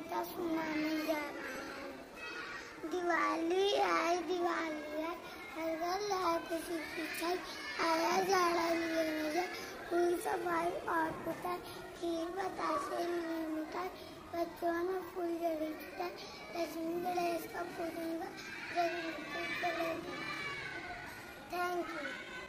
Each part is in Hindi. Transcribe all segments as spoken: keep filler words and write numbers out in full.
कविता सुनाने जा रहा हूँ। दिवाली आई दिवाली आई, हर घर लाए खुशी की छाई, आया जाड़ा लिए नजर, हुई सफाई और पुताई, खीर बतासे मीठी मिठाई, बच्चों ने फूल जड़ी छुटाई, लक्ष्मी गणेश का पूजन का थैंक यू।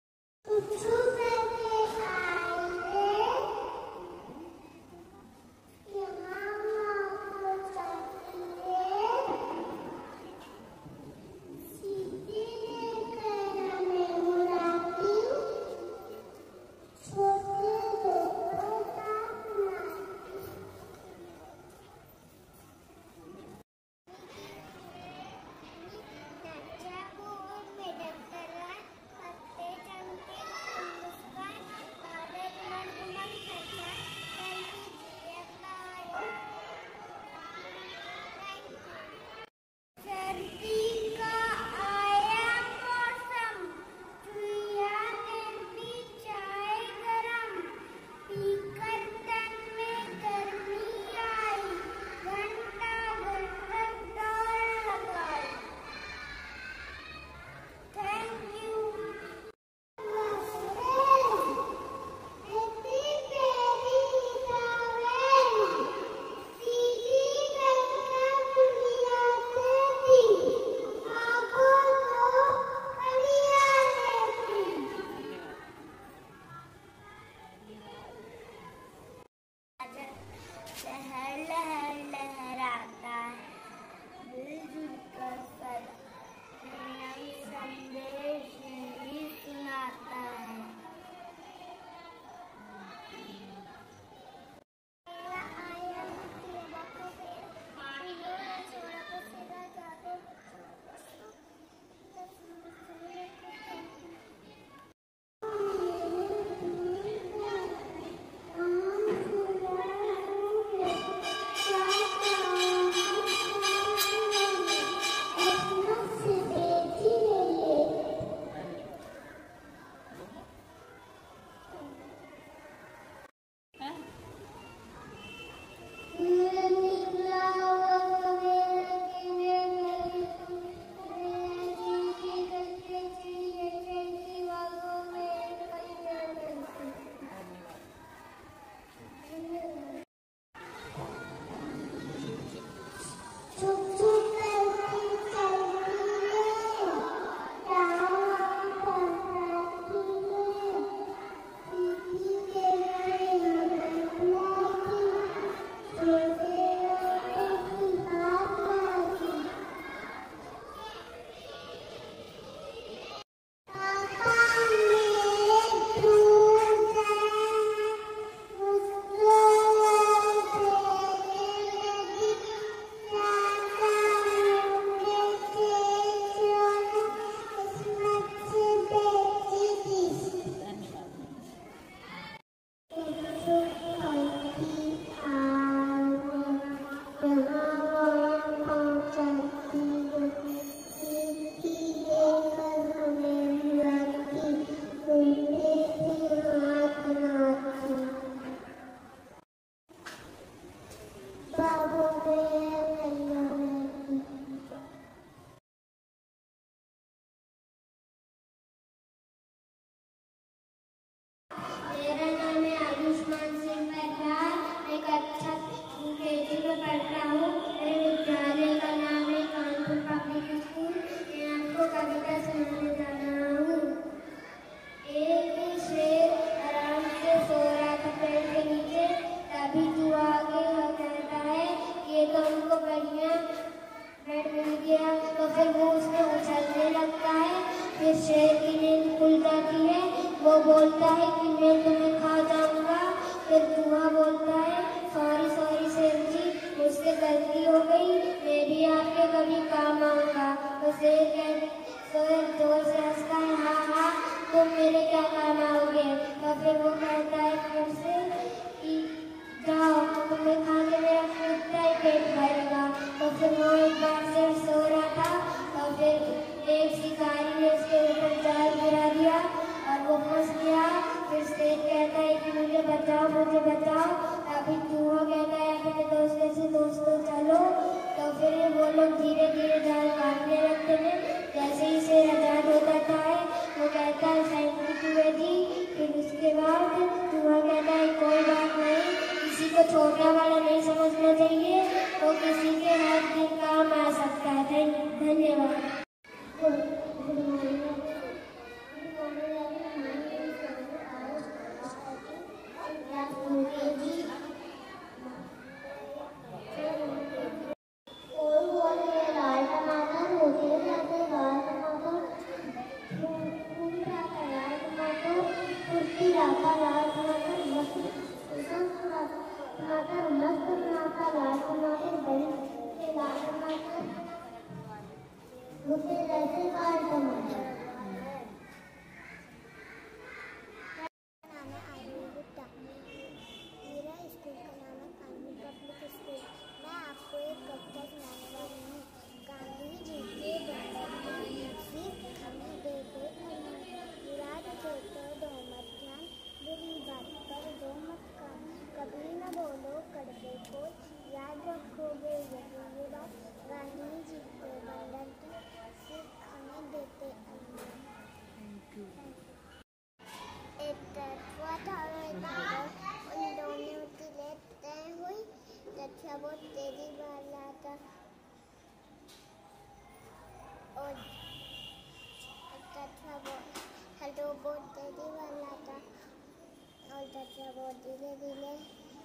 लहर लहर लहराता है, मिलजुल कर सदा प्रेम संदेश ही सुनाता है। मेरा नाम है आयुष्मान सिंह परमार, मैं कक्षा केजी में पढ़ता हूँ। मेरे विद्यालय का नाम है कानपुर पब्लिक स्कूल। मैं आपको कविता सुनाने जा रहा हूँ। एक शेर आराम से सो रहा था पेड़ के नीचे, तभी तू आगे कहता है ये तो उनको बढ़िया बेड मिल गया, तो फिर वो उसमें उछलने लगता है। फिर शेर की नींद खुल जाती है, वो बोलता है कि मैं तुम्हें खा जाऊंगा। फिर चूहा बोलता है सॉरी सॉरी शेर जी, मुझसे गलती हो गई, मैं भी आपके कभी काम आऊंगा। तो शेर कहते शेर जोर से हंसता है हाँ हाँ तुम मेरे क्या काम आओगे। तो फिर वो कहता है फिर से कि जाओ तुम्हें खा के मेरा खुद ही पेट भरेगा। तो फिर वो एक बार शेर सो रहा था, तो फिर एक शिकारी ने उसके ऊपर जाल गिरा दिया और वो फंस गया। फिर शेर कहता है कि मुझे बचाओ मुझे बचाओ। तभी चूहा कहता है अपने दोस्तों से दोस्तों चलो फिर वो लोग धीरे धीरे जाल काटने लगते हैं। जैसे ही शेर आजाद हो जाता है वो कहता है थैंक यू जी। फिर उसके बाद चूहा कहता है कोई बात नहीं, किसी को छोटा बड़ा नहीं समझना चाहिए, वो किसी के हर दिन काम आ सकता है। धन्यवाद। बहुत धीरे धीरे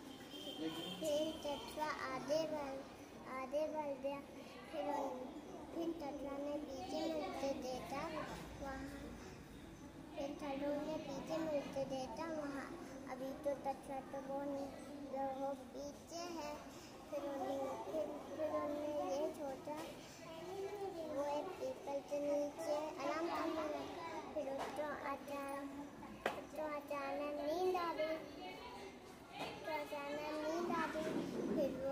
फिर टटवा आधे बढ़ आधे बढ़ गया। फिर फिर टटवा ने पीछे मुड़ते देता वहाँ फिर थल्लू ने पीछे मुड़ते देता वहाँ अभी तो टटवा तो वो वो पीछे है। फिर उन्हें फिर फिर उन्हें ये सोचा वो एक पीपल के नीचे आराम करने लगा। फिर उसको अचानक तो अचानक नींद आ गई तो अचानक नींद आ गई। फिर वो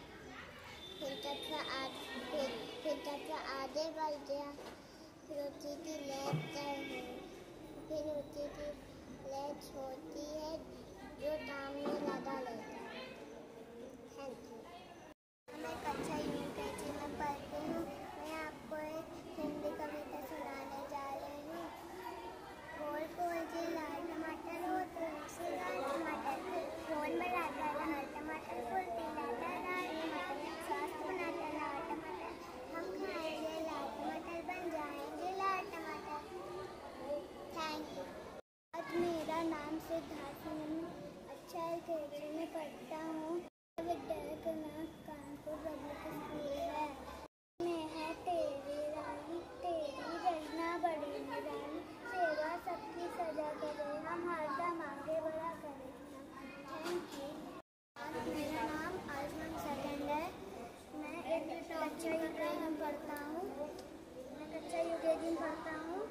फिर टटवा फिर फिर टटवा आगे बढ़ गया। फिर उसी की लेज तय है। फिर उसी की लेज होती है जो सामने लगा लेता है। Thank you. मैं कक्षा यूकेजी में पढ़ती हूँ। मैं आपको एक हिंदी कविता सुनाने जा रही हूँ। गोल गोल जी लाल टमाटर हो तो लाल टमाटर गोल में लाता लाल टमाटर फूल पिलाता लाल टमाटर स्वास्थ्य बनाता लाल टमाटर हम खाएंगे लाल टमाटर बन जाएंगे लाल टमाटर। Thank you. आज मेरा नाम सिद्धार्थ है। अच्छा केजी में पढ़ता हूँ। विद्यालय का नाम कानपुर पब्लिक स्कूल है। मैं है तेरी रानी तेरी रचना बड़ी निरानी सेवा सबकी सजा करे हम हरदम आगे बढ़ा करे। Thank you. मेरा नाम आयुष्मान सेकंड है। मैं एक कक्षा यूकेजी में पढ़ता हूँ। मैं कक्षा यूकेजी में पढ़ता हूँ।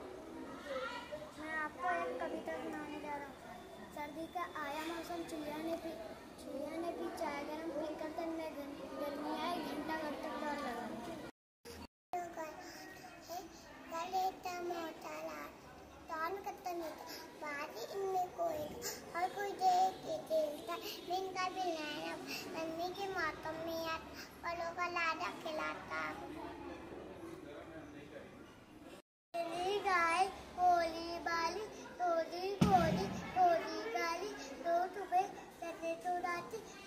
मैं आपको एक कविता सुनाने जा रहा हूँ। सर्दी का आया मौसम चिड़िया ने पी चिड़िया ने भी चाय गरम पीकर तन में गर्मी आई घंटा घर तक दौड़ लगा। बारी इनमें कोई हर कोई देख के खेलता दिन का भी नैना नन्ही के मौसम में यार फलों का लाडा खिलाता। गाय होली बाली होली होली होली गाली दो सुबह सजे तो रात